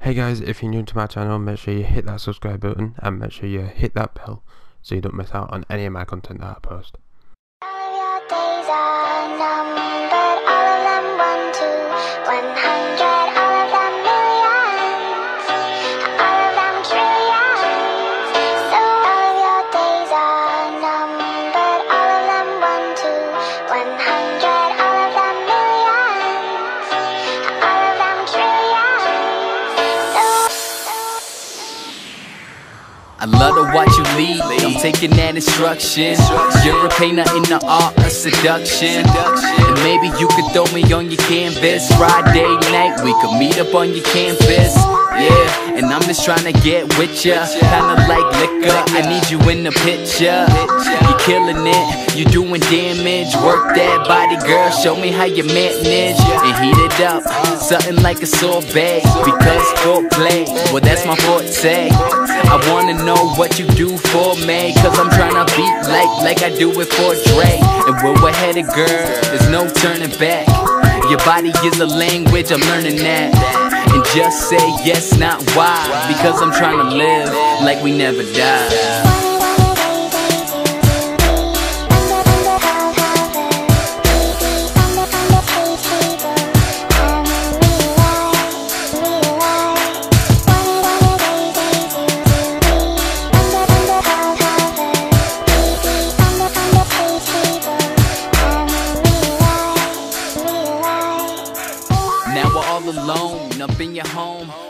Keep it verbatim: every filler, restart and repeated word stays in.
Hey guys, if you're new to my channel, make sure you hit that subscribe button and make sure you hit that bell so you don't miss out on any of my content that I post. All of your days are numbered, all of them one to one hundred, all of them millions, all of them trillions. So all of your days are numbered, all of them one to one hundred, all of them millions, all of them trillions. I love to watch you lead, I'm taking that instruction. You're a painter in the art of seduction, and maybe you could throw me on your canvas. Friday night, we could meet up on your campus. Yeah, and I'm just trying to get with ya, kinda like liquor, I need you in the picture. You're killing it, you doing damage. Work that body, girl, show me how you manage. And heat it up, something like a sorbet. Because foreplay, well that's my forte. I wanna know what you do for me, cause I'm tryna beat like, like I do it for Dre. And where we're headed, girl, there's no turning back. Your body is a language, I'm learning that. And just say yes, not why, because I'm tryna live like we never die. Now we're all alone, up in your home,